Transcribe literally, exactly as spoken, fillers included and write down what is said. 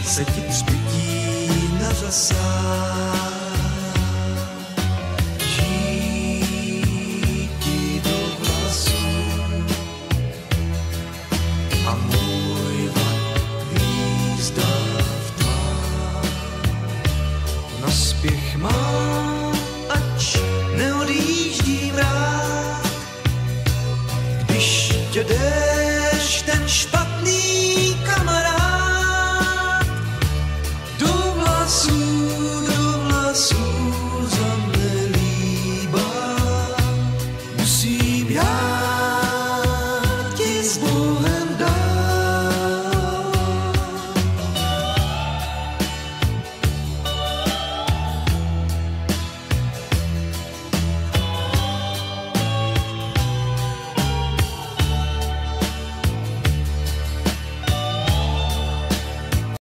se ti třpytí na řasách. Žít ti do vlasů a můj vlak hvízda v tmách. Naspěch mám, ač neodjíždím rád, když tě jde